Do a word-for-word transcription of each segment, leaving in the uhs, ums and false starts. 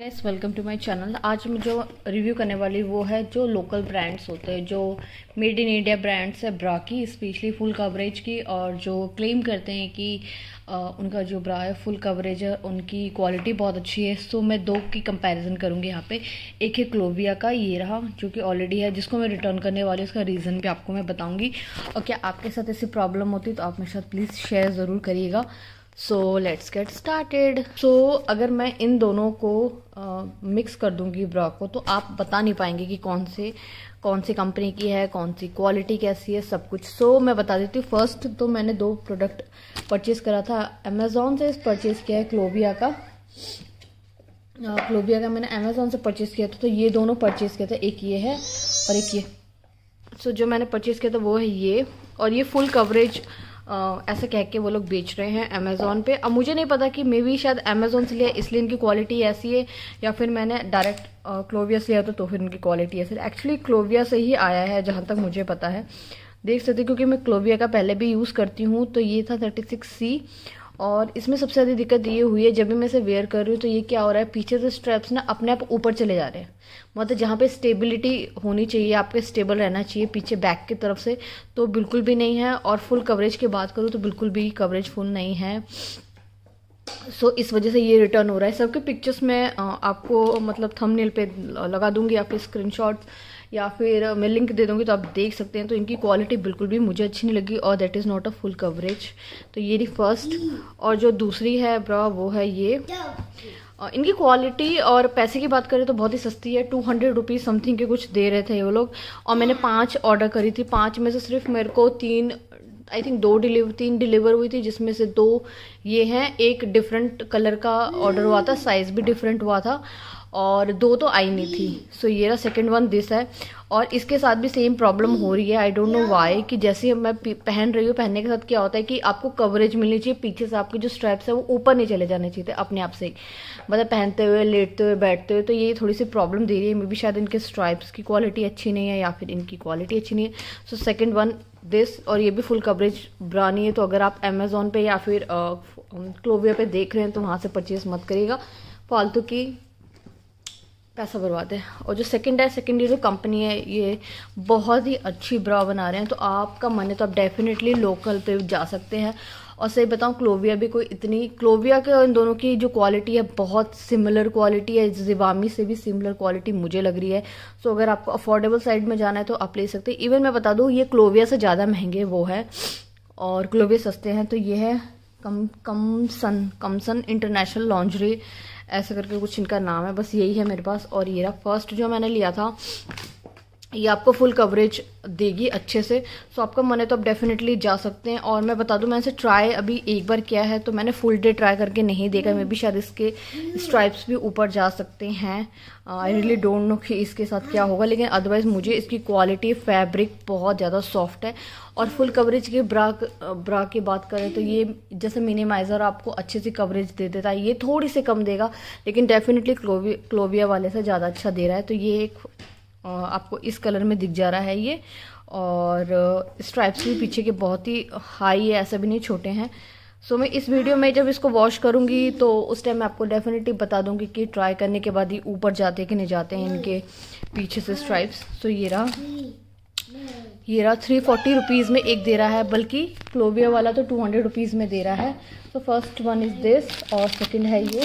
Guys, welcome to my channel. आज मैं जो रिव्यू करने वाली वो है जो लोकल ब्रांड्स होते हैं, जो मेड इन इंडिया ब्रांड्स है ब्रा की, स्पेशली फुल कवरेज की, और जो क्लेम करते हैं कि आ, उनका जो ब्रा है फुल कवरेज है, उनकी क्वालिटी बहुत अच्छी है। सो मैं दो की कंपैरिजन करूँगी यहाँ पे। एक है क्लोविया का, ये रहा जो कि ऑलरेडी है, जिसको मैं रिटर्न करने वाली हूँ। उसका रीज़न भी आपको मैं बताऊँगी, और क्या आपके साथ ऐसी प्रॉब्लम होती है तो आप मेरे साथ प्लीज़ शेयर ज़रूर करिएगा। So let's get started. So अगर मैं इन दोनों को मिक्स कर दूंगी ब्रा को, तो आप बता नहीं पाएंगे कि कौन से कौन सी कंपनी की है, कौन सी क्वालिटी कैसी है, सब कुछ। सो so, मैं बता देती हूँ। फर्स्ट तो मैंने दो प्रोडक्ट परचेज करा था अमेजोन से, परचेज किया है क्लोविया का। क्लोविया का मैंने अमेजोन से परचेज किया था, तो ये दोनों परचेज किया था। एक ये है और एक ये। सो so, जो मैंने परचेज किया था वो है ये, और ये फुल कवरेज Uh, ऐसे कह के वो लोग बेच रहे हैं अमेजोन पे। अब मुझे नहीं पता कि मे बी शायद अमेजोन से लिया इसलिए इनकी क्वालिटी ऐसी है, या फिर मैंने डायरेक्ट क्लोविया से लिया था तो फिर इनकी क्वालिटी ऐसी है। एक्चुअली क्लोविया से ही आया है जहाँ तक मुझे पता है, देख सकते, क्योंकि मैं क्लोविया का पहले भी यूज़ करती हूँ। तो ये था थर्टी सिक्स सी, और इसमें सबसे ज़्यादा दिक्कत ये हुई है, जब भी मैं इसे वेयर कर रही हूँ तो ये क्या हो रहा है, पीछे से स्ट्रैप्स ना अपने आप ऊपर चले जा रहे हैं। मतलब जहाँ पे स्टेबिलिटी होनी चाहिए, आपके स्टेबल रहना चाहिए पीछे बैक की तरफ से, तो बिल्कुल भी नहीं है। और फुल कवरेज की बात करूँ तो बिल्कुल भी कवरेज फुल नहीं है। सो so, इस वजह से ये रिटर्न हो रहा है। सबके पिक्चर्स में आपको मतलब थंबनेल पे लगा दूंगी, या फिर स्क्रीनशॉट्स, या फिर मैं लिंक दे दूंगी तो आप देख सकते हैं। तो इनकी क्वालिटी बिल्कुल भी मुझे अच्छी नहीं लगी, और that is not a full coverage. तो ये रही फर्स्ट। और जो दूसरी है ब्रा वो है ये। इनकी क्वालिटी और पैसे की बात करें तो बहुत ही सस्ती है, टू हंड्रेड रुपीज़ समथिंग के कुछ दे रहे थे वो लोग। और मैंने पाँच ऑर्डर करी थी, पाँच में से सिर्फ मेरे को तीन आई थिंक दो डिलीवर तीन डिलीवर हुई थी, जिसमें से दो ये हैं। एक डिफरेंट कलर का ऑर्डर हुआ था, साइज़ भी डिफरेंट हुआ था, और दो तो आई नहीं थी। सो so, ये रहा सेकंड वन, दिस है। और इसके साथ भी सेम प्रॉब्लम हो रही है, आई डोंट नो व्हाई, कि जैसे मैं पहन रही हूँ, पहनने के साथ क्या होता है कि आपको कवरेज मिलनी चाहिए, पीछे से आपके जो स्ट्रैप्स है वो ऊपर नहीं चले जाने चाहिए थे अपने आप से ही, मतलब पहनते हुए, लेटते हुए, बैठते हुए। तो ये थोड़ी सी प्रॉब्लम दे रही है। मे बी शायद इनके स्ट्राइप्स की क्वालिटी अच्छी नहीं है, या फिर इनकी क्वालिटी अच्छी नहीं है। सो सेकेंड वन दिस, और ये भी फुल कवरेज ब्रा नहीं है। तो अगर आप अमेजोन पे या फिर क्लोविया पे देख रहे हैं तो वहाँ से परचेज मत करिएगा, फालतू की पैसा बर्बाद है। और जो सेकंड है, सेकंड ये जो कंपनी है, ये बहुत ही अच्छी ब्रा बना रहे हैं। तो आपका मन है तो आप डेफिनेटली लोकल पे जा सकते हैं। और सही बताऊं, क्लोविया भी कोई इतनी, क्लोविया के इन दोनों की जो क्वालिटी है बहुत सिमिलर क्वालिटी है, जिवामी से भी सिमिलर क्वालिटी मुझे लग रही है। सो अगर आपको अफोर्डेबल साइड में जाना है तो आप ले सकते हैं। इवन मैं बता दूं, ये क्लोविया से ज़्यादा महंगे वो है, और क्लोविया सस्ते हैं। तो ये है कम कमसन कमसन इंटरनेशनल लॉन्ड्री, ऐसे करके कुछ इनका नाम है, बस यही है मेरे पास। और ये रहा फर्स्ट जो मैंने लिया था, ये आपको फुल कवरेज देगी अच्छे से। सो आपका मन है तो आप डेफिनेटली जा सकते हैं। और मैं बता दूं, मैंने इसे ट्राई अभी एक बार किया है, तो मैंने फुल डे ट्राई करके नहीं देखा। मे बी शायद इसके स्ट्राइप्स भी ऊपर जा सकते हैं, आई रियली डोंट नो कि इसके साथ क्या होगा। लेकिन अदरवाइज मुझे इसकी क्वालिटी, फैब्रिक बहुत ज़्यादा सॉफ्ट है। और फुल कवरेज के ब्रा ब्रा की बात करें तो ये जैसे मिनिमाइज़र आपको अच्छे से कवरेज दे देता है, ये थोड़ी सी कम देगा, लेकिन डेफिनेटली क्लोविया क्लोविया वाले से ज़्यादा अच्छा दे रहा है। तो ये एक आपको इस कलर में दिख जा रहा है ये, और स्ट्राइप्स भी पीछे के बहुत ही हाई है, ऐसा भी नहीं छोटे हैं। सो मैं इस वीडियो में जब इसको वॉश करूंगी तो उस टाइम मैं आपको डेफिनेटली बता दूंगी कि ट्राई करने के बाद ये ऊपर जाते हैं कि नहीं जाते हैं इनके पीछे से स्ट्राइप्स। सो ये रहा ये रहा थ्री फोर्टी रुपीज़ में एक दे रहा है, बल्कि क्लोविया वाला तो टू हंड्रेड रुपीज़ में दे रहा है। So first one is this, और सेकेंड है ये।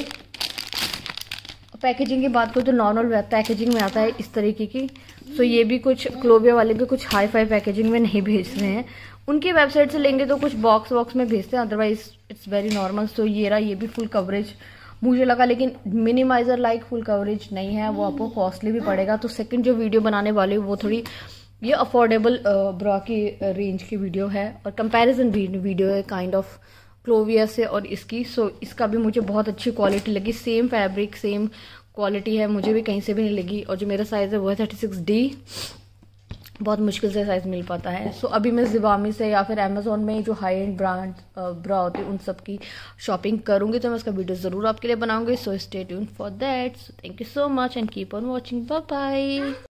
पैकेजिंग की बात करूँ तो नॉर्मल पैकेजिंग में आता है इस तरीके की। सो ये भी कुछ क्लोविया वाले भी कुछ हाई फाई पैकेजिंग में नहीं भेज रहे हैं, उनकी वेबसाइट से लेंगे तो कुछ बॉक्स वॉक्स में भेजते हैं, otherwise it's very normal. So ये रहा, ये भी फुल कवरेज मुझे लगा, लेकिन मिनिमाइजर लाइक फुल कवरेज नहीं है, वो आपको कॉस्टली भी पड़ेगा। तो सेकंड जो वीडियो बनाने वाली हूँ वो थोड़ी ये अफोर्डेबल ब्रा की रेंज की वीडियो है, और कंपैरिजन वीडियो है काइंड ऑफ क्लोविया से और इसकी। सो so, इसका भी मुझे बहुत अच्छी क्वालिटी लगी, सेम फैब्रिक, सेम क्वालिटी है, मुझे भी कहीं से भी नहीं लगी। और जो मेरा साइज़ है वो है थर्टी सिक्स डी, बहुत मुश्किल से साइज़ मिल पाता है। सो so, अभी मैं जिवामी से या फिर अमेजोन में जो हाई एंड ब्रांड ब्रा होती है उन सब की शॉपिंग करूंगी, तो मैं उसका वीडियो ज़रूर आपके लिए बनाऊंगी। So stay tuned for that. So thank you so much and keep on watching, bye bye.